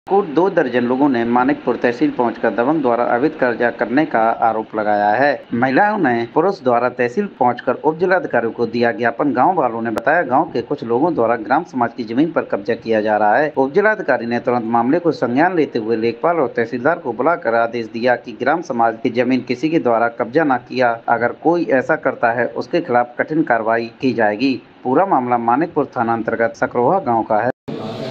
को 2 दर्जन लोगों ने मानिकपुर तहसील पहुंचकर दबंग द्वारा अवैध कब्जा करने का आरोप लगाया है। महिलाओं ने पुरुष द्वारा तहसील पहुंचकर उप जिलाधिकारी को दिया ज्ञापन। गांव वालों ने बताया गांव के कुछ लोगों द्वारा ग्राम समाज की जमीन पर कब्जा किया जा रहा है। उप जिलाधिकारी ने तुरंत मामले को संज्ञान लेते हुए लेखपाल और तहसीलदार को बुलाकर आदेश दिया कि ग्राम समाज की जमीन किसी के द्वारा कब्जा न किया, अगर कोई ऐसा करता है उसके खिलाफ कठिन कार्रवाई की जाएगी। पूरा मामला मानिकपुर थाना अंतर्गत सकरोहा गाँव का है।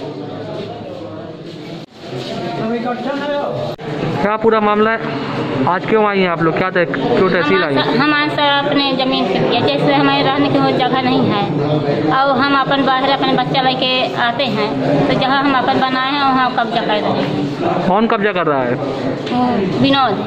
क्या पूरा मामला है? आज क्यों आई हैं आप लोग? क्या क्यों तहसील आई? हम सर अपने जमीन पे किया, जैसे हमारे रहने की जगह नहीं है और हम अपन बाहर अपने बच्चा लेके आते हैं तो जहाँ हम अपन बनाए हैं वहाँ कब्जा कर रहे हैं। कौन कब्जा कर रहा है? विनोद।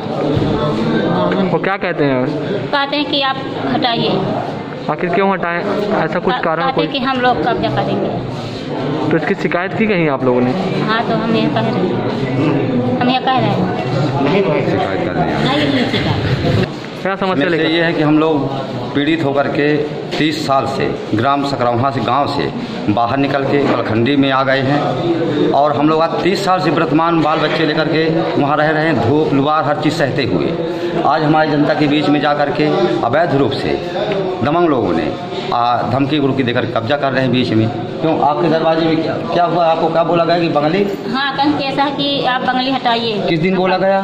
वो क्या कहते हैं? कहते हैं कि आप हटाइए। आखिर क्यों हटाएं? ऐसा कुछ कारण कोई? कि हम लोग कब्जा करेंगे। तो इसकी शिकायत की कहीं आप लोगों ने? हाँ, तो हम ये कह रहे हैं, शिकायत कर रहे हैं। क्या समस्या से ये है कि हम लोग पीड़ित होकर के 30 साल से ग्राम सकरौहा से गांव से बाहर निकल के कलखंडी में आ गए हैं और हम लोग आज 30 साल से वर्तमान बाल बच्चे लेकर के वहाँ रह रहे हैं, धूप लुबार हर चीज़ सहते हुए। आज हमारी जनता के बीच में जा कर के अवैध रूप से दबंग लोगों ने धमकी गुड़की देकर कब्जा कर रहे हैं बीच में। क्यों आपके दरवाजे में क्या हुआ? आपको क्या बोला गया कि बंगली? हाँ, कल कैसा कि आप बंगली हटाइए। किस दिन बोला गया?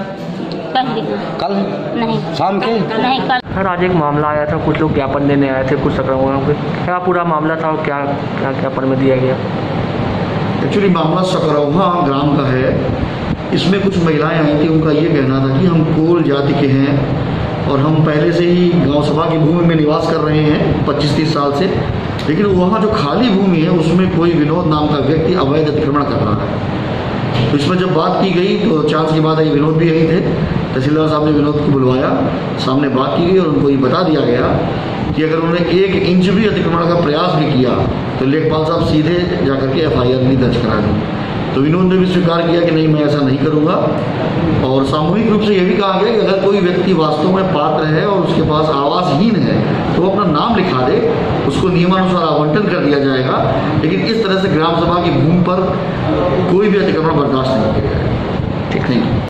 कल नहीं, शाम के नहीं कल। सर, आज एक मामला आया था, कुछ लोग ज्ञापन देने आए थे कुछ सकरौहा पे। क्या पूरा मामला था और क्या क्या ज्ञापन में दिया गया? एक्चुअली मामला सकरौहा ग्राम का है। इसमें कुछ महिलाएं आई थी, उनका ये कहना था कि हम कोल जाति के हैं और हम पहले से ही गांव सभा की भूमि में निवास कर रहे हैं 25-30 साल से, लेकिन वहाँ जो खाली भूमि है उसमें कोई विनोद नाम का व्यक्ति अवैध अतिक्रमण कर रहा है। तो इसमें जब बात की गई तो चांस की बात है, विनोद भी यही थे। तहसीलदार साहब ने विनोद को बुलवाया, सामने बात की गई और उनको ये बता दिया गया कि अगर उन्होंने 1 इंच भी अतिक्रमण का प्रयास भी किया तो लेखपाल साहब सीधे जाकर के FIR भी दर्ज करा दी। तो विनोद ने भी स्वीकार किया कि नहीं, मैं ऐसा नहीं करूँगा। और सामूहिक रूप से ये भी कहा गया कि अगर कोई व्यक्ति वास्तव में पात्र है और उसके पास आवासहीन है तो वो अपना नाम लिखा दे, उसको नियमानुसार आवंटन कर दिया जाएगा। लेकिन इस तरह से ग्राम सभा की भूमि पर कोई भी अतिक्रमण बर्दाश्त नहीं किया जाएगा। ठीक, थैंक यू।